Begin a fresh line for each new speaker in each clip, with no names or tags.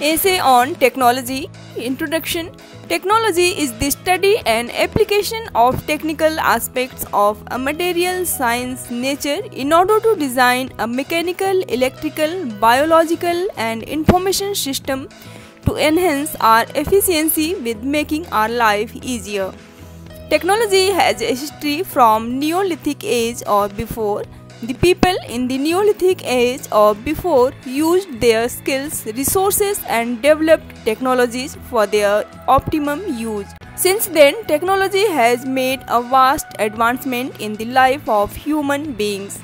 Essay on Technology. Introduction. Technology is the study and application of technical aspects of a material science nature in order to design a mechanical, electrical, biological and information system to enhance our efficiency with making our life easier. Technology has a history from Neolithic age or before. The people in the Neolithic age or before used their skills, resources and developed technologies for their optimum use. Since then, technology has made a vast advancement in the life of human beings.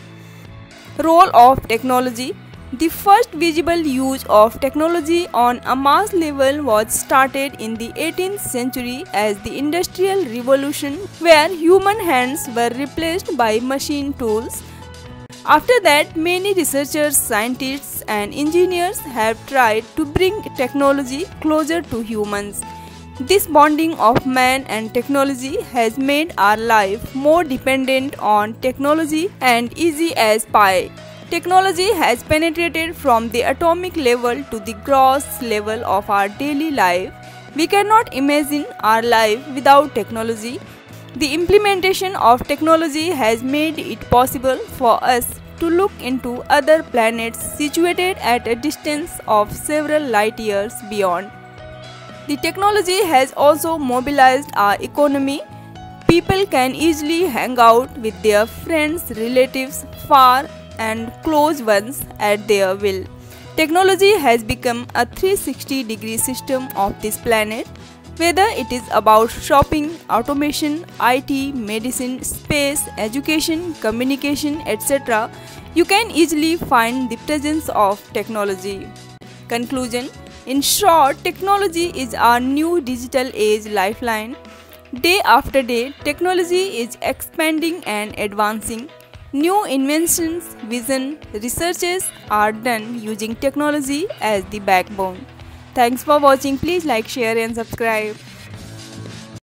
Role of technology. The first visible use of technology on a mass level was started in the 18th century as the Industrial Revolution, where human hands were replaced by machine tools. After that, many researchers, scientists and engineers have tried to bring technology closer to humans. This bonding of man and technology has made our life more dependent on technology and easy as pie. Technology has penetrated from the atomic level to the gross level of our daily life. We cannot imagine our life without technology. The implementation of technology has made it possible for us to look into other planets situated at a distance of several light years beyond. The technology has also mobilized our economy. People can easily hang out with their friends, relatives, far and close ones at their will. Technology has become a 360-degree system of this planet. Whether it is about shopping, automation, IT, medicine, space, education, communication, etc., you can easily find the presence of technology. Conclusion. In short, technology is our new digital age lifeline. Day after day, technology is expanding and advancing. New inventions, vision, researches are done using technology as the backbone. Thanks for watching. Please like, share and subscribe.